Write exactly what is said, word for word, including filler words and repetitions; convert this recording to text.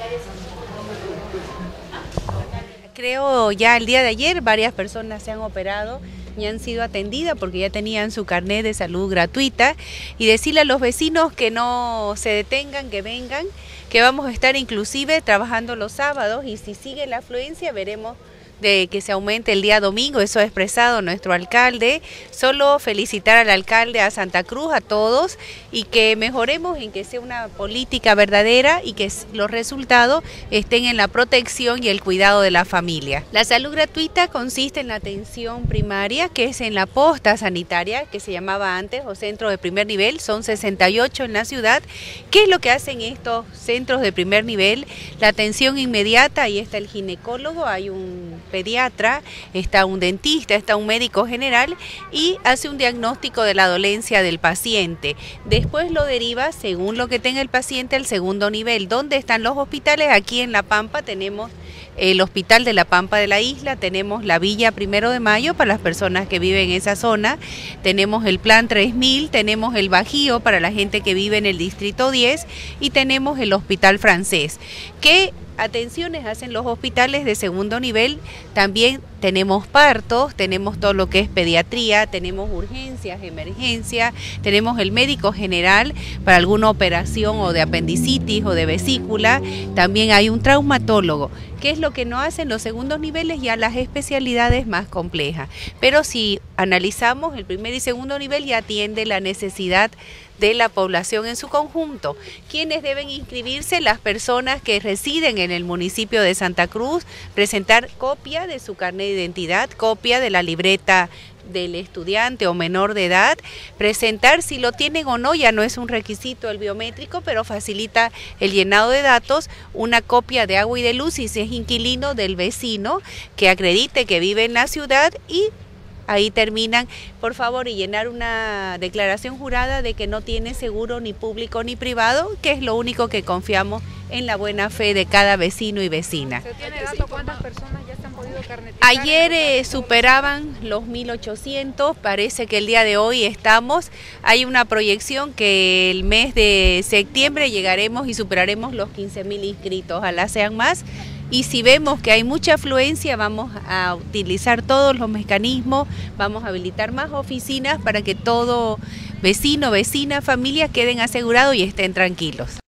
Creo ya el día de ayer varias personas se han operado y han sido atendidas porque ya tenían su carnet de salud gratuita, y decirle a los vecinos que no se detengan, que vengan, que vamos a estar inclusive trabajando los sábados, y si sigue la afluencia veremos de que se aumente el día domingo. Eso ha expresado nuestro alcalde. Solo felicitar al alcalde, a Santa Cruz, a todos, y que mejoremos en que sea una política verdadera y que los resultados estén en la protección y el cuidado de la familia. La salud gratuita consiste en la atención primaria, que es en la posta sanitaria, que se llamaba antes, o centro de primer nivel. Son sesenta y ocho en la ciudad. ¿Qué es lo que hacen estos centros de primer nivel? La atención inmediata. Ahí está el ginecólogo, hay un pediatra, está un dentista, está un médico general, y hace un diagnóstico de la dolencia del paciente. Después lo deriva, según lo que tenga el paciente, al segundo nivel. ¿Dónde están los hospitales? Aquí en La Pampa tenemos el Hospital de La Pampa de la Isla, tenemos la Villa Primero de Mayo para las personas que viven en esa zona, tenemos el Plan tres mil, tenemos el Bajío para la gente que vive en el Distrito diez, y tenemos el Hospital Francés. ¿Qué atenciones hacen los hospitales de segundo nivel? También tenemos partos, tenemos todo lo que es pediatría, tenemos urgencias, emergencias, tenemos el médico general para alguna operación o de apendicitis o de vesícula, también hay un traumatólogo. ¿Qué es lo que no hacen los segundos niveles? Ya las especialidades más complejas. Pero si analizamos, el primer y segundo nivel ya atiende la necesidad de la población en su conjunto. ¿Quiénes deben inscribirse? Las personas que residen en el municipio de Santa Cruz, presentar copia de su carnet de identidad, copia de la libreta del estudiante o menor de edad, presentar, si lo tienen o no, ya no es un requisito el biométrico, pero facilita el llenado de datos, una copia de agua y de luz, y si es inquilino, del vecino que acredite que vive en la ciudad, y ahí terminan, por favor, y llenar una declaración jurada de que no tiene seguro ni público ni privado, que es lo único que confiamos en la buena fe de cada vecino y vecina. ¿Se tiene dato cuántas personas ya se han podido carnetizar? Ayer eh, superaban los mil ochocientos, parece que el día de hoy estamos, hay una proyección que el mes de septiembre llegaremos y superaremos los quince mil inscritos, ojalá sean más. Y si vemos que hay mucha afluencia, vamos a utilizar todos los mecanismos, vamos a habilitar más oficinas para que todo vecino, vecina, familia queden asegurados y estén tranquilos.